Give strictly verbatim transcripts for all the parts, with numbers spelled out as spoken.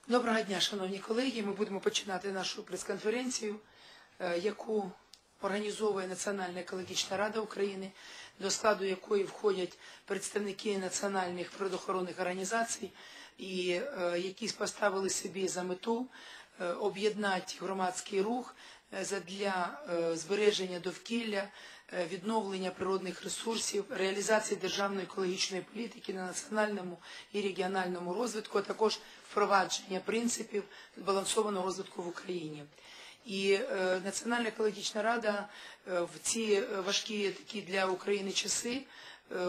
Доброго дня, шановні колеги. Ми будемо починати нашу прес-конференцію, яку організовує Національна екологічна рада України, до складу якої входять представники національних природоохоронних організацій, і які поставили собі за мету об'єднати громадський рух задля збереження довкілля, відновлення природних ресурсів, реалізації державної екологічної політики на національному і регіональному розвитку, а також впровадження принципів збалансованого розвитку в Україні. І е, Національна екологічна рада е, в ці важкі такі для України часи е,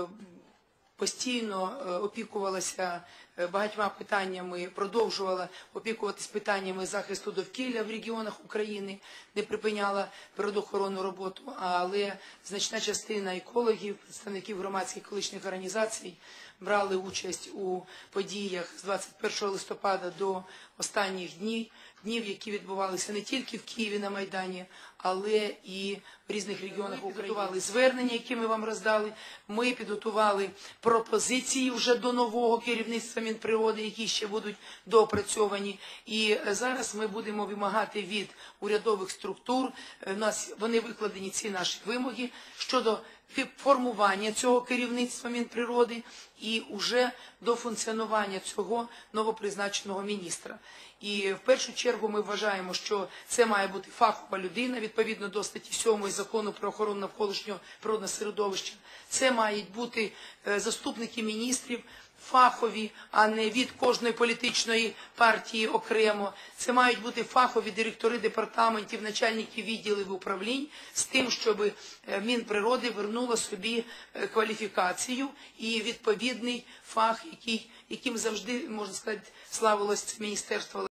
постійно опікувалася багатьма питаннями, продовжувала опікуватись питаннями захисту довкілля в регіонах України, не припиняла природоохоронну роботу, але значна частина екологів, представників громадських екологічних організацій брали участь у подіях з двадцять першого листопада до останніх днів, днів, які відбувалися не тільки в Києві на Майдані, але і в різних регіонах України. Ми підготували звернення, які ми вам роздали, ми підготували пропозиції вже до нового керівництва Мінприроди, які ще будуть доопрацьовані. І зараз ми будемо вимагати від урядових структур, у нас вони викладені, ці наші вимоги, щодо формування цього керівництва Мінприроди і вже до функціонування цього новопризначеного міністра. І в першу чергу ми вважаємо, що це має бути фахова людина, відповідно до статті сьомої Закону про охорону навколишнього природного середовища. Це мають бути заступники міністрів, фахові, а не від кожної політичної партії окремо. Це мають бути фахові директори департаментів, начальники відділів управлінь, з тим, щоб Мінприроди вернуло собі кваліфікацію і відповідний фах, який, яким завжди, можна сказати, славилось це міністерство.